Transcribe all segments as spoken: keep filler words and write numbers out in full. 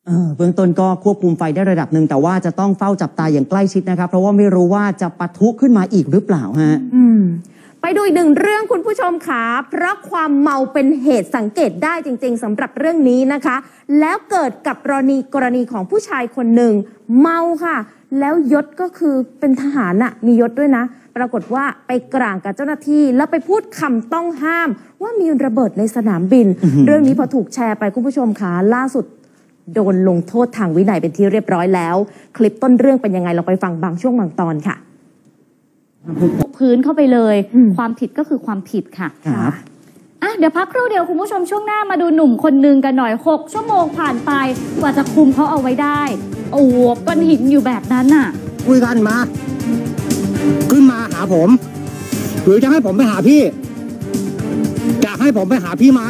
เบื้องต้นก็ควบคุมไฟได้ระดับหนึ่งแต่ว่าจะต้องเฝ้าจับตาอย่างใกล้ชิดนะครับเพราะว่าไม่รู้ว่าจะปะทุขึ้นมาอีกหรือเปล่าฮะไปดูอีกหนึ่งเรื่องคุณผู้ชมค่ะเพราะความเมาเป็นเหตุสังเกตได้จริงๆสำหรับเรื่องนี้นะคะแล้วเกิดกับกรณีกรณีของผู้ชายคนหนึ่งเมาค่ะแล้วยศก็คือเป็นทหารน่ะมียศด้วยนะปรากฏว่าไปกลางกับเจ้าหน้าที่แล้วไปพูดคำต้องห้ามว่ามีระเบิดในสนามบิน เรื่องนี้พอถูกแชร์ไปคุณผู้ชมค่ะล่าสุดโดนลงโทษทางวินัยเป็นที่เรียบร้อยแล้วคลิปต้นเรื่องเป็นยังไงเราไปฟังบางช่วงบางตอนค่ะพื้นเข้าไปเลยความผิดก็คือความผิดค่ะครับอ่ะเดี๋ยวพักครู่เดียวคุณผู้ชมช่วงหน้ามาดูหนุ่มคนนึงกันหน่อยหกชั่วโมงผ่านไปกว่าจะคุมเขาเอาไว้ได้โอ้ก้อนหินอยู่แบบนั้นน่ะคุยกันมาขึ้นมาหาผมหรือจะให้ผมไปหาพี่อยากให้ผมไปหาพี่ไหม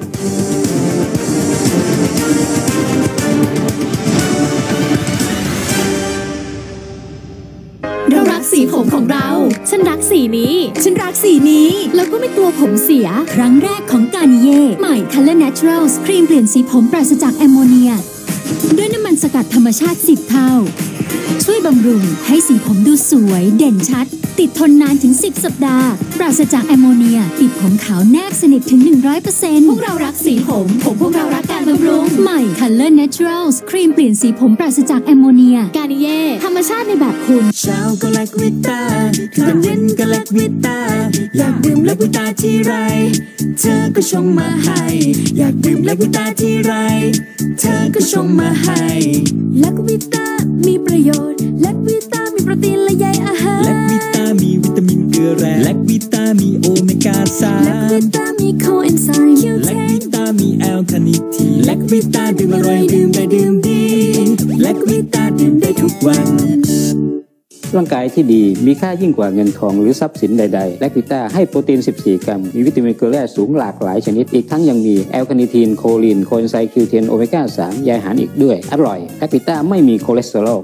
เรารักสีผมของเราฉันรักสีนี้ฉันรักสีนี้แล้วก็ไม่กลัวผมเสียครั้งแรกของการนิเย่ใหม่ Color Naturals ครีมเปลี่ยนสีผมปราศจากแอมโมเนียด้วยน้ำมันสกัดธรรมชาติสิบเท่าช่วยบำรุงให้สีผมดูสวยเด่นชัดติดทนนานถึงสิบสัปดาห์ปราศจากแอมโมเนียติดผมขาวแนบสนิทถึง หนึ่งร้อยเปอร์เซ็นต์ พวกเรารักสีผมผมพวกเรารักการบำรุงใหม่ Color Naturals ครีมเปลี่ยนสีผมปราศจากแอมโมเนียการนิเย่ธรรมชาติในแบบคุณเช้าก็แลควิต้าถึงตอนเย็นก็แลควิต้าอยากดื่มแลควิต้าที่ไรเธอก็ชงมาให้อยากดื่มแลควิต้าที่ไรเธอก็ชงมาให้แลควิต้ามีประโยชน์แลควิต้ามีโปรตีนและใยอาหารแลควิต้ามีวิตามินเกลือแร่แลควิต้ามีโอเมก้าสามแลควิต้ามีโคเอนไซม์คิวเทนแลควิต้ามีแอลคาเนิทีนแลควิต้าดื่มอร่อยดื่มได้ดื่มดีแลควิต้าดื่มได้ทุกวันร่างกายที่ดีมีค่ายิ่งกว่าเงินทองหรือทรัพย์สินใดๆแลควิต้าให้โปรตีนสิบสี่กรัมมีวิตามินเกลือแร่สูงหลากหลายชนิดอีกทั้งยังมีแอลคาเนิทีนโคลีนโคเอนไซม์คิวเทนโอเมก้าสามใยอาหารอีกด้วยอร่อยแลควิต้าไม่มีคอเลสเตอรอล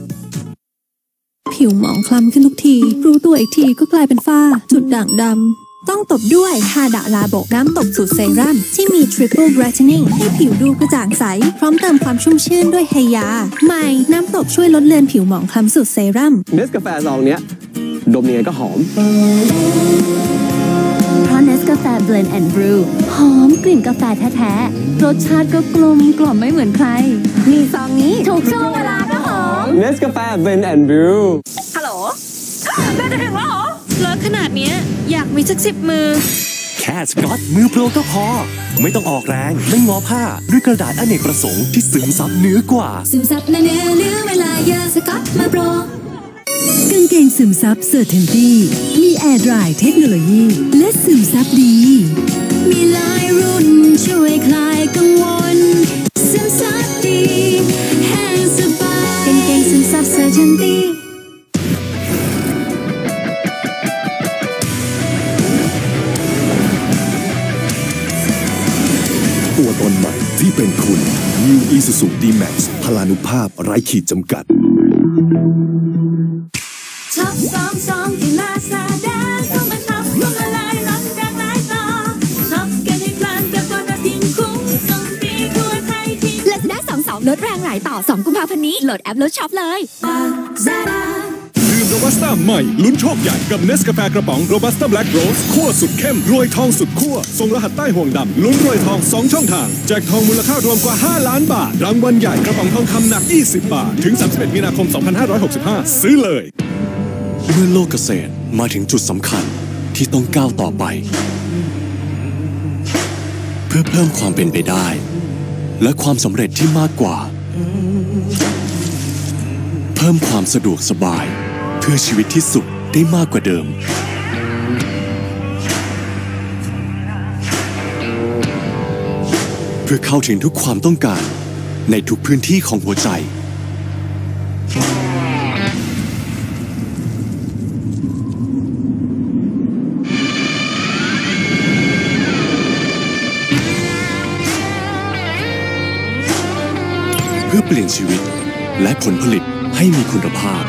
ผิวหมองคล้ำขึ้นทุกทีรู้ตัวอีกทีก็กลายเป็นฝ้าจุดด่างดำต้องตบด้วยฮาดะลาโบกน้ำตบสูตรเซรั่มที่มี Triple Brightening ให้ผิวดูกระจ่างใสพร้อมเติมความชุ่มชื่นด้วยไฮยาใหม่น้ำตบช่วยลดเลือนผิวหมองคล้ำสูตรเซรั่มเนสกาแฟซองเนี้ยดมยังไงก็หอมเพราะ Nescafe Blend and Brew หอมกลิ่นกาแฟแท้ๆรสชาติก็กลมกล่อมไม่เหมือนใครมีซองนี้ถูกช่วงเวลาก็หอม Nescafe Blend and Brew ฮัลโหลแม่จะถึงแล้วเหรอเลิศขนาดเนี้ยอยากมีสักสิบมือแค่สก๊อตมือโปรก็พอไม่ต้องออกแรงไม่งอผ้าด้วยกระดาษอเนกประสงค์ที่ซึมซับเนื้อกว่าซึมซับเนื้อเนื้อเวลาเยอะสก๊อตมือโปรกางเกงซึมซับเซอร์เทนตี้มีแอร์ดรายเทคโนโลยีและซึมซับดีมีหลายรุ่นช่วยคลายกังวลซึมซับดีแห้งสบายกางเกงซึมซับเซอร์เทนตี้ตัวตนใหม่ที่เป็นคุณ New Isuzu D-Max พลานุภาพไร้ขีดจำกัดช็อปสองสองที่ลาซาด้าเข้ามาช็อปก็มาลายลดแรงหลายต่อช็อปกันให้เพลินกับโบนัสยิ่งคุ้มส่งฟรีทั่วไทยที่ลาซาด้าสองสองลดแรงหลายต่อสองกุมภาพันธ์นี้โหลดแอปลดช็อปเลยลาซาด้าดื่มโรบัสต้าใหม่ลุ้นโชคใหญ่กับเนสกาแฟกระป๋องโรบัสต้าแบล็กโรสคั่วสุดเข้มรวยทองสุดคั่วส่งรหัสใต้ห่วงดำลุ้นรวยทองสองช่องทางแจกทองมูลค่ารวมกว่าห้าล้านบาทรางวัลใหญ่กระป๋องทองคำหนักยี่สิบบาทถึงสามสิบเอ็ดมีนาคมสองพันห้าร้อยหกสิบห้าซื้อเลยเมื่อโลกเกษตรมาถึงจุดสำคัญที่ต้องก้าวต่อไปเพื่อเพิ่มความเป็นไปได้และความสำเร็จที่มากกว่าเพิ่มความสะดวกสบายเพื่อชีวิตที่สุขได้มากกว่าเดิมเพื่อเข้าถึงทุกความต้องการในทุกพื้นที่ของหัวใจเพื่อเปลี่ยนชีวิตและผลผลิตให้มีคุณภาพ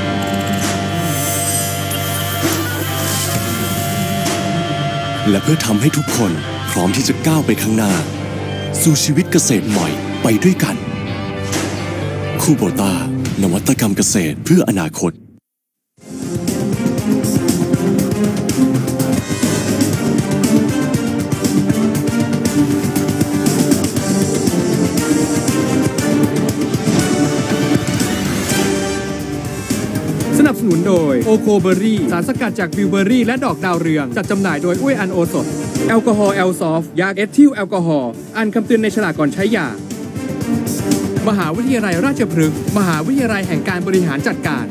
และเพื่อทำให้ทุกคนพร้อมที่จะก้าวไปข้างหน้าสู่ชีวิตเกษตรใหม่ไปด้วยกันคูโบต้านวัตกรรมเกษตรเพื่ออนาคตสนับสนุนโดยโอโคเบอรี่สารสกัดจากบิวเบอรี่และดอกดาวเรืองจัดจำหน่ายโดยอุ้ยอันโอสถแอลกอฮอล์แอลซอฟยาเอทิลแอลกอฮอล์อ่านคำเตือนในฉลากก่อนใช้ยามหาวิทยาลัยราชพฤกษ์มหาวิทยาลัยแห่งการบริหารจัดการ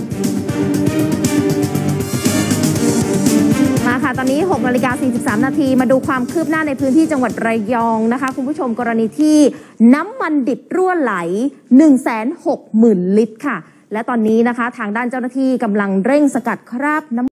มาค่ะตอนนี้หกนาฬิกาสี่สิบสามนาทีมาดูความคืบหน้าในพื้นที่จังหวัดระยองนะคะคุณผู้ชมกรณีที่น้ำมันดิบรั่วไหล หนึ่งแสนหกหมื่น ลิตรค่ะและตอนนี้นะคะทางด้านเจ้าหน้าที่กำลังเร่งสกัดคราบน้ำ